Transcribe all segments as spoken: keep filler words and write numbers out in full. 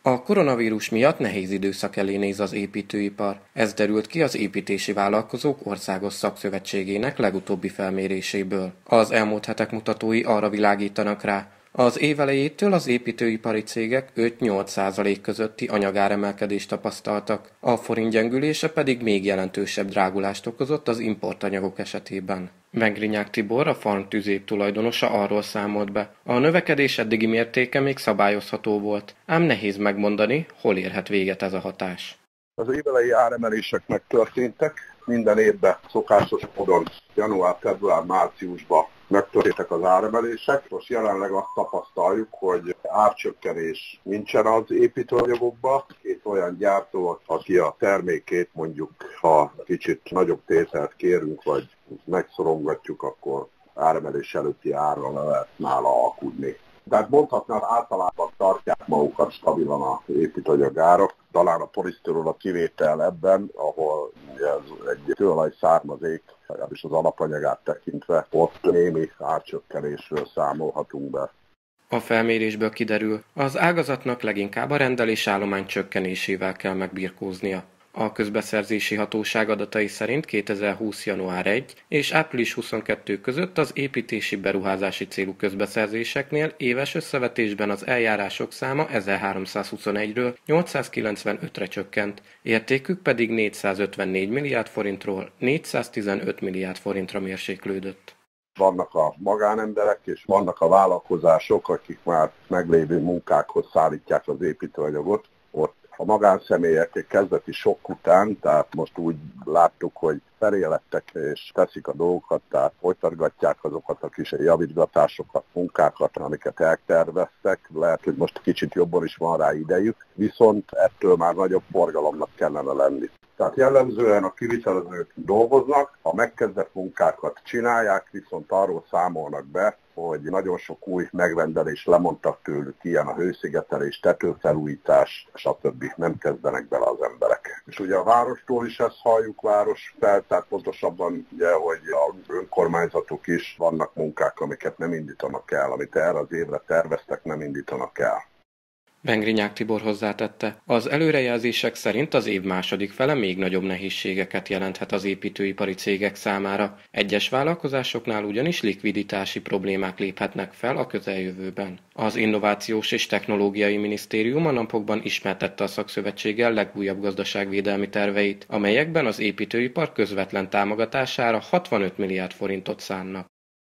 A koronavírus miatt nehéz időszak elé néz az építőipar. Ez derült ki az Építési Vállalkozók Országos Szakszövetségének legutóbbi felméréséből. Az elmúlt hetek mutatói arra világítanak rá, az év elejétől az építőipari cégek öt-nyolc százalék közötti anyagáremelkedést tapasztaltak, a forint gyengülése pedig még jelentősebb drágulást okozott az importanyagok esetében. Vengrinyák Tibor, a Farm Tüzép tulajdonosa arról számolt be, a növekedés eddigi mértéke még szabályozható volt, ám nehéz megmondani, hol érhet véget ez a hatás. Az évelei áremelések megtörténtek, minden évben szokásos módon január, február, márciusban megtörténtek az áremelések. Most jelenleg azt tapasztaljuk, hogy árcsökkenés nincsen az építőanyagokban. Két olyan gyártó, aki a termékét mondjuk, ha kicsit nagyobb tételt kérünk, vagy megszorongatjuk, akkor áremelés előtti árral le lehet nála alkudni. Tehát mondhatnám, általában tartják magukat stabilan a építőanyagárak. Talán a polisztirol a kivétel ebben, ahol ez egy kőolaj származék, legalábbis az alapanyagát tekintve, ott némi árcsökkenésről számolhatunk be. A felmérésből kiderül, az ágazatnak leginkább a rendelésállomány csökkenésével kell megbirkóznia. A közbeszerzési hatóság adatai szerint kétezer-húsz. január elseje és április huszonkettő között az építési beruházási célú közbeszerzéseknél éves összevetésben az eljárások száma ezerháromszázhuszonegyről nyolcszázkilencvenötre csökkent, értékük pedig négyszázötvennégy milliárd forintról négyszáztizenöt milliárd forintra mérséklődött. Vannak a magánemberek és vannak a vállalkozások, akik már meglévő munkákhoz szállítják az építőanyagot. Ott a magánszemélyek kezdeti sok után, tehát most úgy láttuk, hogy felélettek és teszik a dolgokat, tehát folytatgatják azokat a kis javítgatásokat, munkákat, amiket elterveztek. Lehet, hogy most kicsit jobban is van rá idejük, viszont ettől már nagyobb forgalomnak kellene lenni. Tehát jellemzően a kivitelezők dolgoznak, a megkezdett munkákat csinálják, viszont arról számolnak be, hogy nagyon sok új megrendelést lemondtak tőlük, ilyen a hőszigetelés, tetőfelújítás, stb. Nem kezdenek bele az emberek. És ugye a várostól is ezt halljuk, város fel, tehát pontosabban ugye, hogy az önkormányzatok is vannak munkák, amiket nem indítanak el, amit erre az évre terveztek, nem indítanak el. Vengrinyák Tibor hozzátette, az előrejelzések szerint az év második fele még nagyobb nehézségeket jelenthet az építőipari cégek számára. Egyes vállalkozásoknál ugyanis likviditási problémák léphetnek fel a közeljövőben. Az Innovációs és Technológiai Minisztérium a napokban ismertette a szakszövetséggel legújabb gazdaságvédelmi terveit, amelyekben az építőipar közvetlen támogatására hatvanöt milliárd forintot szánnak.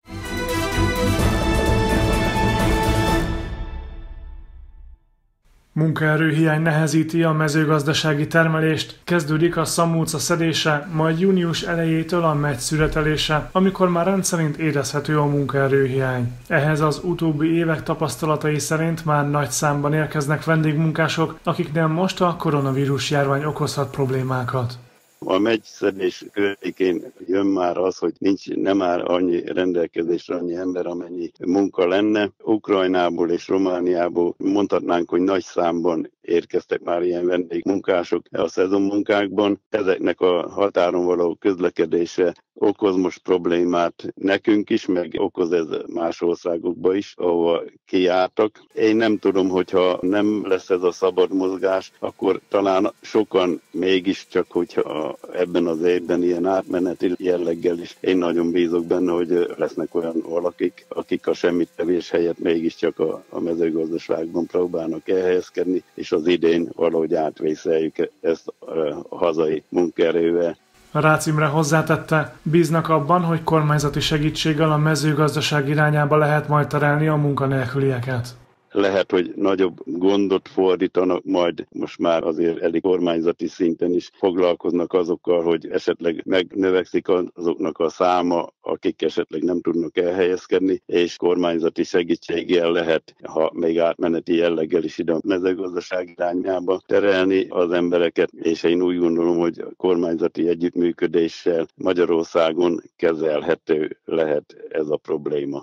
Munkaerőhiány nehezíti a mezőgazdasági termelést, kezdődik a szamóca szedése, majd június elejétől a meccs szüretelése, amikor már rendszerint érezhető a munkaerőhiány. Ehhez az utóbbi évek tapasztalatai szerint már nagy számban érkeznek vendégmunkások, akiknél most a koronavírus járvány okozhat problémákat. A meccszedés környékén jön már az, hogy nincs, nem áll annyi rendelkezésre annyi ember, amennyi munka lenne. Ukrajnából és Romániából mondhatnánk, hogy nagy számban érkeztek már ilyen vendégmunkások a szezonmunkákban. Ezeknek a határon való közlekedése okoz most problémát nekünk is, meg okoz ez más országokba is, ahova kijártak. Én nem tudom, hogyha nem lesz ez a szabad mozgás, akkor talán sokan mégiscsak, hogyha ebben az évben ilyen átmeneti jelleggel is, én nagyon bízok benne, hogy lesznek olyan valakik, akik a semmittevés helyett mégiscsak a, a mezőgazdaságban próbálnak elhelyezkedni, és az idén valahogy átvészeljük ezt a hazai munkaerővel. Rácz Imre hozzátette, bíznak abban, hogy kormányzati segítséggel a mezőgazdaság irányába lehet majd terelni a munkanélkülieket. Lehet, hogy nagyobb gondot fordítanak, majd most már azért elég kormányzati szinten is foglalkoznak azokkal, hogy esetleg megnövekszik azoknak a száma, akik esetleg nem tudnak elhelyezkedni, és kormányzati segítséggel lehet, ha még átmeneti jelleggel is ide a mezőgazdaság irányába terelni az embereket, és én úgy gondolom, hogy kormányzati együttműködéssel Magyarországon kezelhető lehet ez a probléma.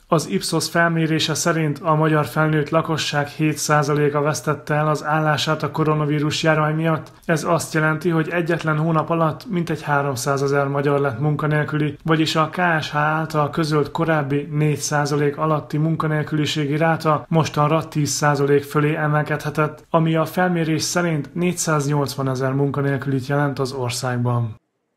Az Ipsos felmérése szerint a magyar felnőtt lakosság hét százaléka vesztette el az állását a koronavírus járvány miatt. Ez azt jelenti, hogy egyetlen hónap alatt mintegy háromszázezer magyar lett munkanélküli, vagyis a ká es há által közölt korábbi négy százalék alatti munkanélküliségi ráta mostanra tíz százalék fölé emelkedhetett, ami a felmérés szerint négyszáznyolcvanezer munkanélkülit jelent az országban.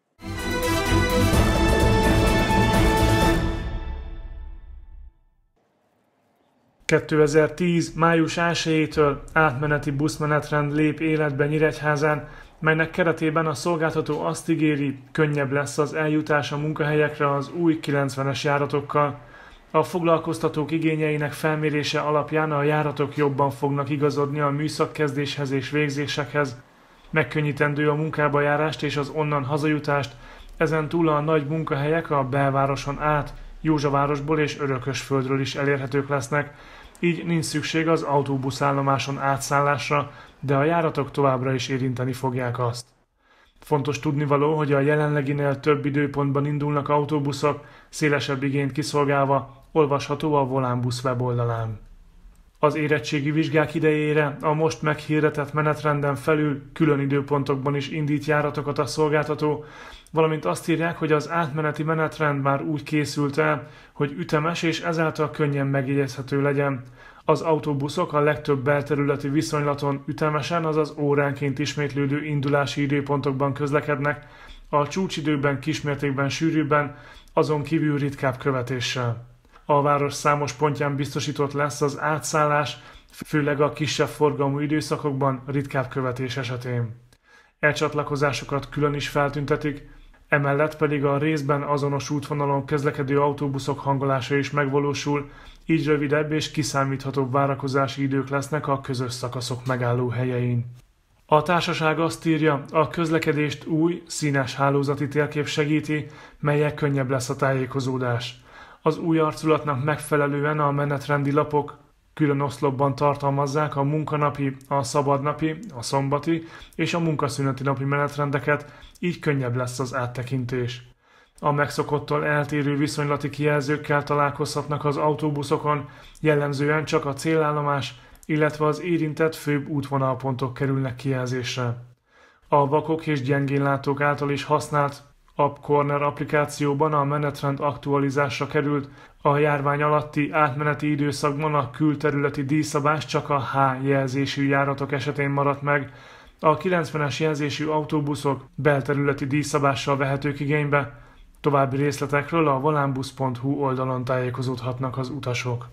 kétezer-tíz. május elsejétől átmeneti buszmenetrend lép életbe Nyíregyházán, melynek keretében a szolgáltató azt ígéri, könnyebb lesz az eljutás a munkahelyekre az új kilencvenes járatokkal. A foglalkoztatók igényeinek felmérése alapján a járatok jobban fognak igazodni a műszakkezdéshez és végzésekhez. Megkönnyítendő a munkába járást és az onnan hazajutást, ezen túl a nagy munkahelyek a belvároson át, Józsavárosból és Örökösföldről is elérhetők lesznek, így nincs szükség az autóbuszállomáson átszállásra, de a járatok továbbra is érinteni fogják azt. Fontos tudnivaló, hogy a jelenleginél több időpontban indulnak autóbuszok, szélesebb igényt kiszolgálva, olvasható a Volánbusz weboldalán. Az érettségi vizsgák idejére a most meghirdetett menetrenden felül külön időpontokban is indít járatokat a szolgáltató, valamint azt írják, hogy az átmeneti menetrend már úgy készült el, hogy ütemes és ezáltal könnyen megjegyezhető legyen. Az autóbuszok a legtöbb belterületi viszonylaton ütemesen, azaz óránként ismétlődő indulási időpontokban közlekednek, a csúcsidőben kismértékben sűrűbben, azon kívül ritkább követéssel. A város számos pontján biztosított lesz az átszállás, főleg a kisebb forgalmú időszakokban ritkább követés esetén. Elcsatlakozásokat külön is feltüntetik, emellett pedig a részben azonos útvonalon közlekedő autóbuszok hangolása is megvalósul, így rövidebb és kiszámíthatóbb várakozási idők lesznek a közös szakaszok megálló helyein. A társaság azt írja, a közlekedést új, színes hálózati térkép segíti, melyek könnyebb lesz a tájékozódás. Az új arculatnak megfelelően a menetrendi lapok külön oszlopban tartalmazzák a munkanapi, a szabadnapi, a szombati és a munkaszüneti napi menetrendeket, így könnyebb lesz az áttekintés. A megszokottól eltérő viszonylati kijelzőkkel találkozhatnak az autóbuszokon, jellemzően csak a célállomás, illetve az érintett főbb útvonalpontok kerülnek kijelzésre. A vakok és gyengénlátók által is használt App Corner applikációban a menetrend aktualizásra került, a járvány alatti átmeneti időszakban a külterületi díjszabás csak a H jelzésű járatok esetén maradt meg, a kilencvenes jelzésű autóbuszok belterületi díjszabással vehetők igénybe, további részletekről a volánbusz pont hu oldalon tájékozódhatnak az utasok.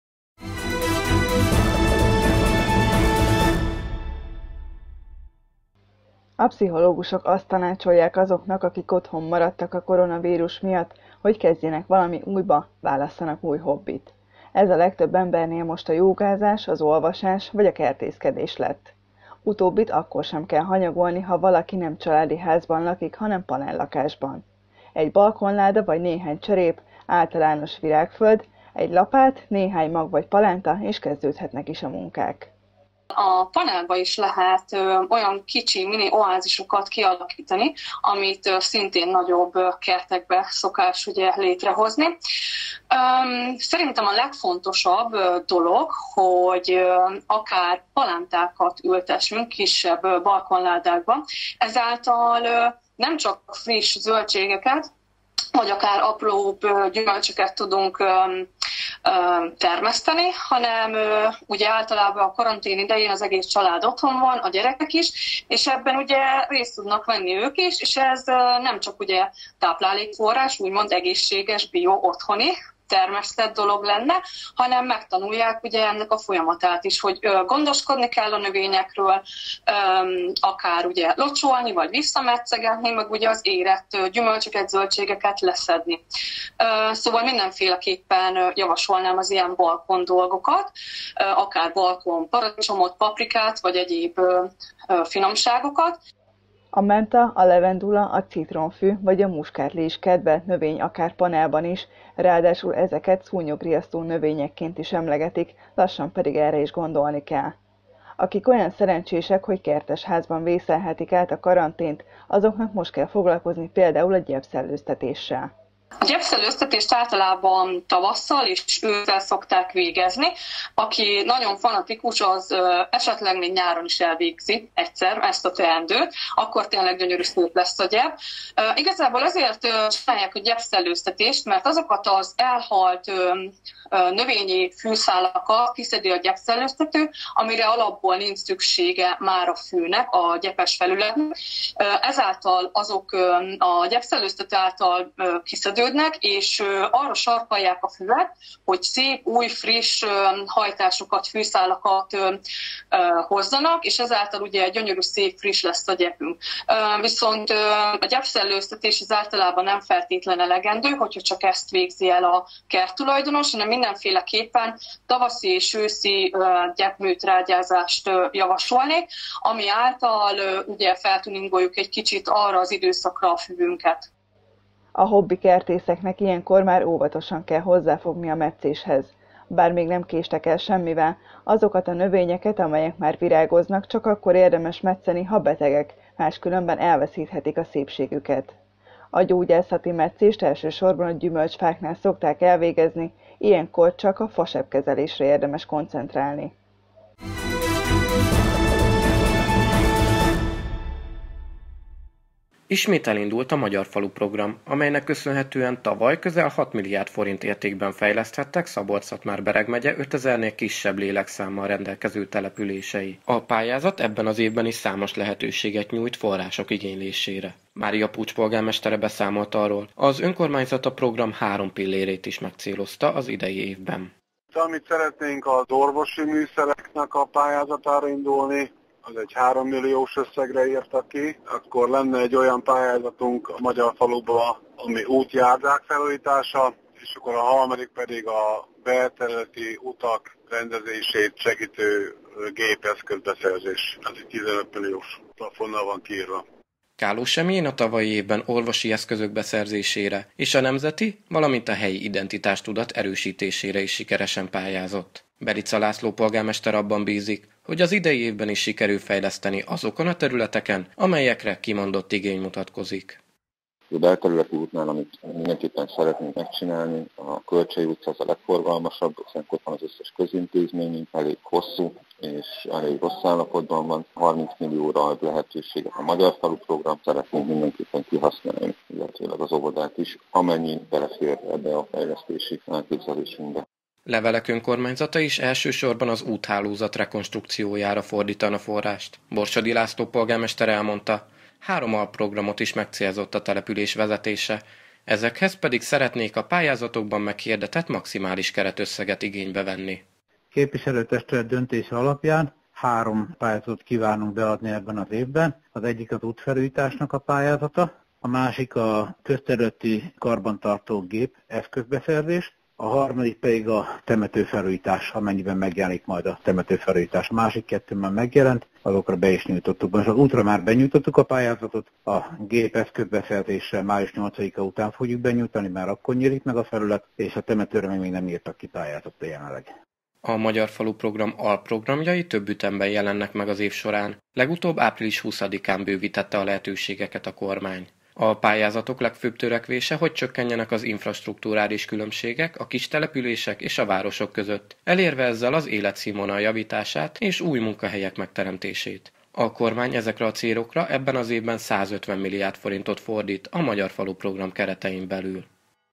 A pszichológusok azt tanácsolják azoknak, akik otthon maradtak a koronavírus miatt, hogy kezdjenek valami újba, válasszanak új hobbit. Ez a legtöbb embernél most a jogázás, az olvasás vagy a kertészkedés lett. Utóbbit akkor sem kell hanyagolni, ha valaki nem családi házban lakik, hanem panellakásban. Egy balkonláda vagy néhány cserép, általános virágföld, egy lapát, néhány mag vagy palánta, és kezdődhetnek is a munkák. A panelba is lehet ö, olyan kicsi mini oázisokat kialakítani, amit ö, szintén nagyobb ö, kertekbe szokás ugye létrehozni. Öm, szerintem a legfontosabb ö, dolog, hogy ö, akár palántákat ültessünk kisebb ö, balkonládákba, ezáltal ö, nem csak friss zöldségeket, vagy akár apróbb gyümölcsöket tudunk termeszteni, hanem ugye általában a karantén idején az egész család otthon van, a gyerekek is, és ebben ugye részt tudnak venni ők is, és ez nem csak ugye táplálékforrás, úgymond egészséges, bio, otthoni termesztett dolog lenne, hanem megtanulják ugye ennek a folyamatát is, hogy gondoskodni kell a növényekről, akár ugye locsolni, vagy visszametszegetni, meg ugye az érett gyümölcsöket, zöldségeket leszedni. Szóval mindenféleképpen javasolnám az ilyen balkon dolgokat, akár balkon paradicsomot, paprikát, vagy egyéb finomságokat. A menta, a levendula, a citronfű vagy a muskátlé is kedvelt növény akár panelban is, ráadásul ezeket szúnyogriasztó növényekként is emlegetik, lassan pedig erre is gondolni kell. Akik olyan szerencsések, hogy kertesházban vészelhetik át a karantént, azoknak most kell foglalkozni például a gyepszellőztetéssel. A gyepszelőztetést általában tavasszal és ősszel szokták végezni. Aki nagyon fanatikus, az esetleg még nyáron is elvégzi egyszer ezt a teendőt, akkor tényleg gyönyörű szép lesz a gyep. Igazából azért csinálják a gyepszelőztetést, mert azokat az elhalt növényi fűszálakat kiszedi a gyepszelőztető, amire alapból nincs szüksége már a fűnek, a gyepes felületnek. Ezáltal azok a gyepszelőztető által kiszedődnek, és arra sarkalják a füvet, hogy szép, új, friss hajtásokat, fűszálakat hozzanak, és ezáltal ugye gyönyörű, szép, friss lesz a gyepünk. Viszont a gyepszelőztetés az általában nem feltétlen elegendő, hogyha csak ezt végzi el a kerttulajdonos, hanem mindenféleképpen tavaszi és őszi gyepműtrágyázást javasolnék, ami által ugye feltuningoljuk egy kicsit arra az időszakra a füvünket. A hobbi kertészeknek ilyenkor már óvatosan kell hozzáfogni a metszéshez. Bár még nem késtek el semmivel, azokat a növényeket, amelyek már virágoznak, csak akkor érdemes metszeni, ha betegek, máskülönben elveszíthetik a szépségüket. A gyógyászati metszést elsősorban a gyümölcsfáknál szokták elvégezni, ilyenkor csak a fasebkezelésre érdemes koncentrálni. Ismét elindult a Magyar Falu program, amelynek köszönhetően tavaly közel hat milliárd forint értékben fejleszthettek Szabolcs-Szatmár-Bereg megye ötezernél kisebb lélekszámmal rendelkező települései. A pályázat ebben az évben is számos lehetőséget nyújt források igénylésére. Mária Pucs polgármestere beszámolt arról, az önkormányzat a program három pillérét is megcélozta az idei évben. Amit szeretnénk, az orvosi műszereknek a pályázatára indulni, az egy három milliós összegre írtak ki, akkor lenne egy olyan pályázatunk a Magyar Faluban, ami útjárdák felújítása, és akkor a harmadik pedig a belterületi utak rendezését segítő gépeszközbeszerzés. Ez egy tizenöt milliós plafonnal van kiírva. Káló Semjén a tavalyi évben orvosi eszközök beszerzésére és a nemzeti, valamint a helyi identitástudat erősítésére is sikeresen pályázott. Berica László polgármester abban bízik, hogy az idei évben is sikerül fejleszteni azokon a területeken, amelyekre kimondott igény mutatkozik. A belterületi útnál, amit mindenképpen szeretnénk megcsinálni, a Kölcsei utca az a legforgalmasabb, hiszen ott van az összes közintézményünk, elég hosszú és elég rossz állapotban van. harminc millióra ad lehetőséget a Magyar Falu program, szeretnénk mindenképpen kihasználni, illetőleg az óvodát is, amennyi belefér ebbe a fejlesztési elképzelésünkbe. Levelek önkormányzata is elsősorban az úthálózat rekonstrukciójára fordítana forrást. Borsodi László polgármester elmondta, három alprogramot is megcélzott a település vezetése, ezekhez pedig szeretnék a pályázatokban meghirdetett maximális keretösszeget igénybe venni. Képviselőtestület döntése alapján három pályázatot kívánunk beadni ebben az évben. Az egyik az útfelújításnak a pályázata, a másik a közterületi karbantartó gép eszközbeszerzés, a harmadik pedig a temetőfelújítás, amennyiben megjelenik majd a temetőfelújítás. A másik kettő már megjelent, azokra be is nyújtottuk. Most az útra már benyújtottuk a pályázatot, a gép eszközbeszerzésre május nyolcadika után fogjuk benyújtani, mert akkor nyílik meg a felület, és a temetőre meg még nem írtak ki pályázatot jelenleg. A Magyar Falu program alprogramjai több ütemben jelennek meg az év során. Legutóbb április huszadikán bővítette a lehetőségeket a kormány. A pályázatok legfőbb törekvése, hogy csökkenjenek az infrastruktúrális különbségek a kis települések és a városok között, elérve ezzel az életszínvonal javítását és új munkahelyek megteremtését. A kormány ezekre a célokra ebben az évben százötven milliárd forintot fordít a Magyar Falu program keretein belül.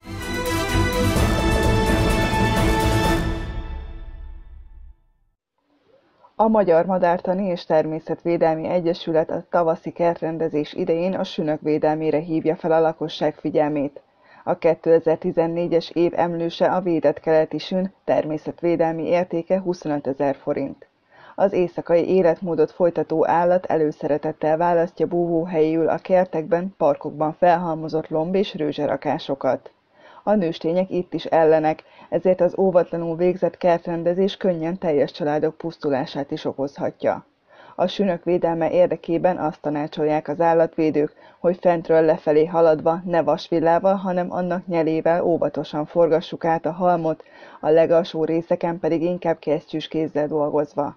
A Magyar Madártani és Természetvédelmi Egyesület a tavaszi kertrendezés idején a sünök védelmére hívja fel a lakosság figyelmét. A kétezer-tizennégyes év emlőse a védett keleti sün, természetvédelmi értéke huszonötezer forint. Az éjszakai életmódot folytató állat előszeretettel választja búvóhelyül a kertekben, parkokban felhalmozott lomb- és rőzserakásokat. A nőstények itt is ellenek, ezért az óvatlanul végzett kertrendezés könnyen teljes családok pusztulását is okozhatja. A sünök védelme érdekében azt tanácsolják az állatvédők, hogy fentről lefelé haladva ne vasvillával, hanem annak nyelével óvatosan forgassuk át a halmot, a legalsó részeken pedig inkább kesztyűs kézzel dolgozva.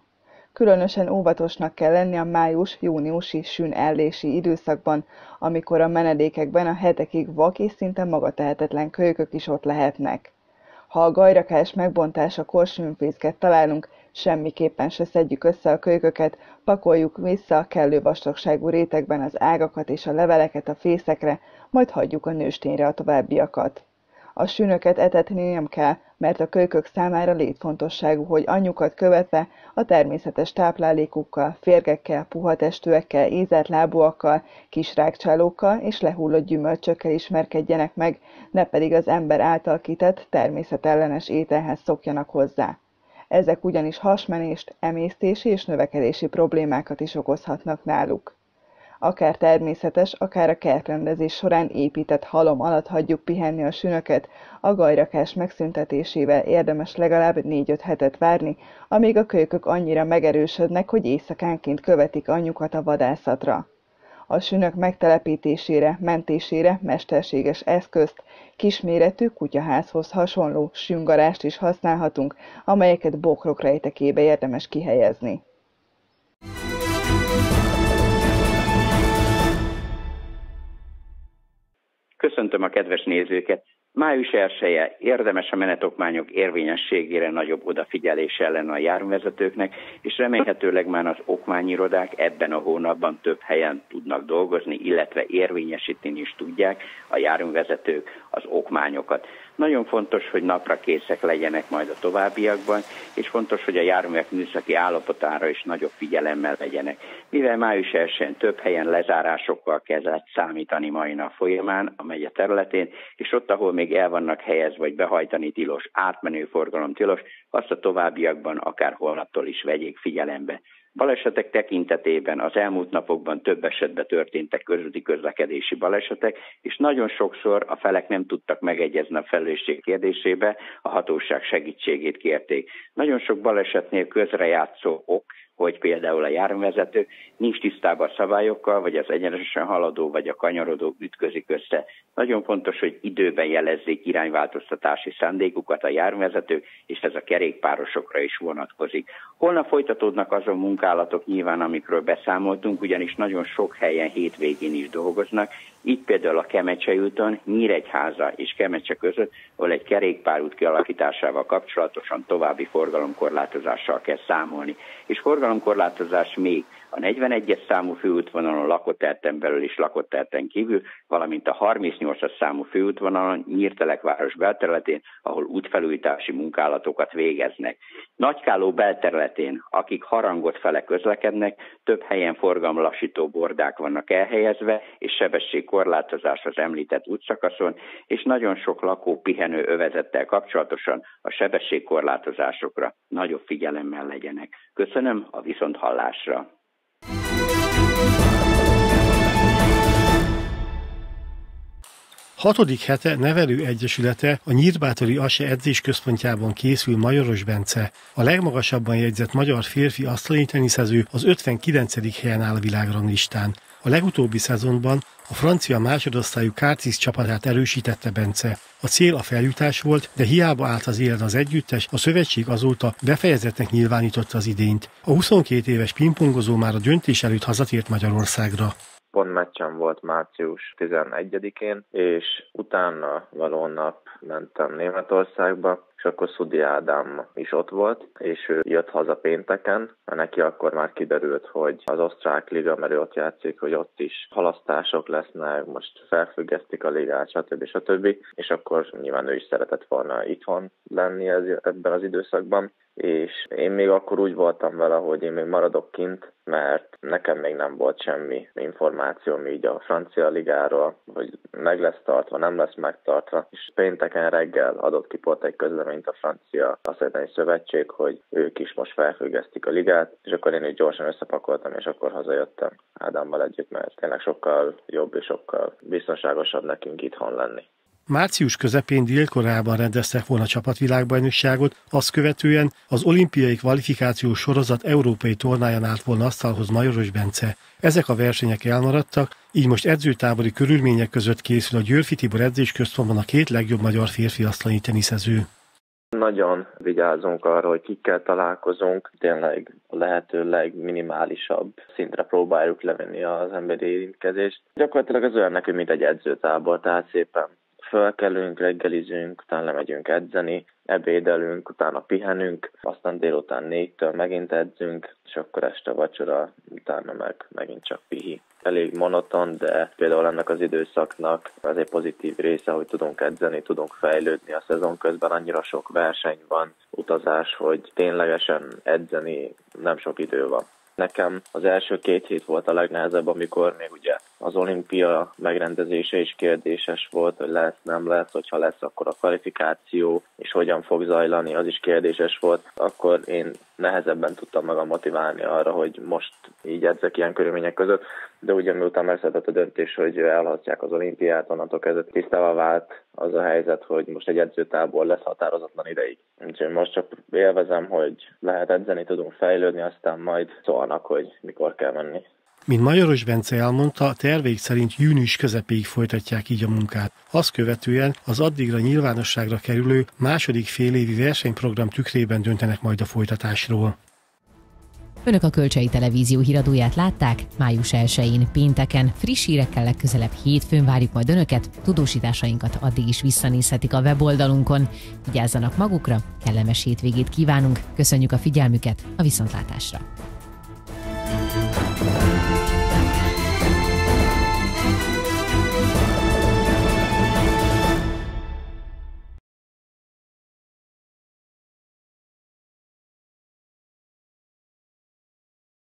Különösen óvatosnak kell lenni a május-júniusi sünellési időszakban, amikor a menedékekben a hetekig vak és szinte magatehetetlen kölykök is ott lehetnek. Ha a gajrakás megbontásakor sünfészket találunk, semmiképpen se szedjük össze a kölyköket, pakoljuk vissza a kellő vastagságú rétegben az ágakat és a leveleket a fészekre, majd hagyjuk a nőstényre a továbbiakat. A sünöket etetni nem kell, mert a kölykök számára létfontosságú, hogy anyjukat követve a természetes táplálékukkal, férgekkel, puha testűekkel, ízelt lábúakkal, kis rágcsálókkal és lehullott gyümölcsökkel ismerkedjenek meg, ne pedig az ember által kitett természetellenes ételhez szokjanak hozzá. Ezek ugyanis hasmenést, emésztési és növekedési problémákat is okozhatnak náluk. Akár természetes, akár a kertrendezés során épített halom alatt hagyjuk pihenni a sünöket, a gajrakás megszüntetésével érdemes legalább négy-öt hetet várni, amíg a kölykök annyira megerősödnek, hogy éjszakánként követik anyjukat a vadászatra. A sünök megtelepítésére, mentésére mesterséges eszközt, kisméretű kutyaházhoz hasonló süngarást is használhatunk, amelyeket bokrok rejtekébe érdemes kihelyezni. Köszöntöm a kedves nézőket! május elseje érdemes a menetokmányok érvényességére nagyobb odafigyelés ellen a járművezetőknek, és remélhetőleg már az okmányirodák ebben a hónapban több helyen tudnak dolgozni, illetve érvényesíteni is tudják a járművezetők az okmányokat. Nagyon fontos, hogy napra készek legyenek majd a továbbiakban, és fontos, hogy a járművek műszaki állapotára is nagyobb figyelemmel legyenek. Mivel május elsején több helyen lezárásokkal kellett számítani mai nap folyamán a megye területén, és ott, ahol még el vannak helyezve, vagy behajtani tilos, átmenő forgalom tilos, azt a továbbiakban akár holnaptól is vegyék figyelembe. Balesetek tekintetében az elmúlt napokban több esetben történtek közúti közlekedési balesetek, és nagyon sokszor a felek nem tudtak megegyezni a felelősség kérdésébe, a hatóság segítségét kérték. Nagyon sok balesetnél közrejátszó ok, hogy például a járművezető nincs tisztában a szabályokkal, vagy az egyenesen haladó, vagy a kanyarodó ütközik össze. Nagyon fontos, hogy időben jelezzék irányváltoztatási szándékukat a járművezetők, és ez a kerékpárosokra is vonatkozik. Holnap folytatódnak azon munkálatok nyilván, amikről beszámoltunk, ugyanis nagyon sok helyen hétvégén is dolgoznak. Itt például a Kemecsei úton, Nyíregyháza és Kemecse között, ahol egy kerékpárút kialakításával kapcsolatosan további forgalomkorlátozással kell számolni. És forgalomkorlátozás még a negyvenegyes számú főútvonalon lakóterten belül és lakóterten kívül, valamint a harmincnyolcas számú főútvonalon Nyírtelekváros belterületén, ahol útfelújítási munkálatokat végeznek. Nagykáló belterületén, akik harangot fele közlekednek, több helyen forgalomlassító bordák vannak elhelyezve, és sebességkorlátozás az említett útszakaszon, és nagyon sok lakó pihenő övezettel kapcsolatosan a sebességkorlátozásokra nagyobb figyelemmel legyenek. Köszönöm, a viszonthallásra! Hatodik hete nevelő egyesülete a Nyírbátori Ase edzésközpontjában készül Majoros Bence. A legmagasabban jegyzett magyar férfi asztali teniszező az ötvenkilencedik helyen áll a világranglistán. A legutóbbi szezonban a francia másodosztályú Kárcisz csapatát erősítette Bence. A cél a feljutás volt, de hiába állt az élen az együttes, a szövetség azóta befejezettnek nyilvánította az idényt. A huszonkét éves pingpongozó már a döntés előtt hazatért Magyarországra. Pont meccsen volt március tizenegyedikén, és utána való nap mentem Németországba, és akkor Szudi Ádám is ott volt, és ő jött haza pénteken, mert neki akkor már kiderült, hogy az osztrák liga, mert ő ott játszik, hogy ott is halasztások lesznek, most felfüggesztik a ligát, stb. stb. És akkor nyilván ő is szeretett volna itthon lenni ez, ebben az időszakban, és én még akkor úgy voltam vele, hogy én még maradok kint, mert nekem még nem volt semmi információm így a francia ligáról, hogy meg lesz tartva, nem lesz megtartva, és pénteken reggel adott ki pont egy közleményt a francia asztalit szövetség, hogy ők is most felfüggesztik a ligát, és akkor én így gyorsan összepakoltam, és akkor hazajöttem Ádámmal együtt, mert tényleg sokkal jobb és sokkal biztonságosabb nekünk itthon lenni. Március közepén Dél-Koreában rendeztek volna csapatvilágbajnokságot, azt követően az olimpiai kvalifikációs sorozat európai tornáján állt volna asztalhoz Majoros Bence. Ezek a versenyek elmaradtak, így most edzőtábori körülmények között készül a Győrfi Tibor edzésközpontban a két legjobb magyar férfi asztali teniszező. Nagyon vigyázunk arra, hogy kikkel találkozunk, tényleg a lehető legminimálisabb szintre próbáljuk levenni az emberi érintkezést. Gyakorlatilag az olyan nekünk, mint egy edzőtábor, tehát szépen fölkelünk, reggelizünk, utána lemegyünk edzeni, ebédelünk, utána pihenünk, aztán délután négytől megint edzünk, és akkor este vacsora, utána meg megint csak pihi. Elég monoton, de például ennek az időszaknak az egy pozitív része, hogy tudunk edzeni, tudunk fejlődni a szezon közben, annyira sok verseny van, utazás, hogy ténylegesen edzeni nem sok idő van. Nekem az első két hét volt a legnehezebb, amikor még ugye az olimpia megrendezése is kérdéses volt, hogy lesz, nem lesz, hogyha lesz, akkor a kvalifikáció, és hogyan fog zajlani, az is kérdéses volt. Akkor én nehezebben tudtam magam motiválni arra, hogy most így edzek ilyen körülmények között, de ugye miután megszületett a döntés, hogy elhagyják az olimpiát, onnantól kezdve tisztává vált az a helyzet, hogy most egy edzőtábor lesz határozatlan ideig. Úgyhogy most csak élvezem, hogy lehet edzeni, tudunk fejlődni, aztán majd szólnak, hogy mikor kell menni. Mint Majoros Bence elmondta, terveik szerint június közepéig folytatják így a munkát. Azt követően az addigra nyilvánosságra kerülő második félévi versenyprogram tükrében döntenek majd a folytatásról. Önök a Kölcsei Televízió híradóját látták május elsején pénteken. Friss hírekkel legközelebb hétfőn várjuk majd Önöket, tudósításainkat addig is visszanézhetik a weboldalunkon. Vigyázzanak magukra, kellemes hétvégét kívánunk, köszönjük a figyelmüket, a viszontlátásra!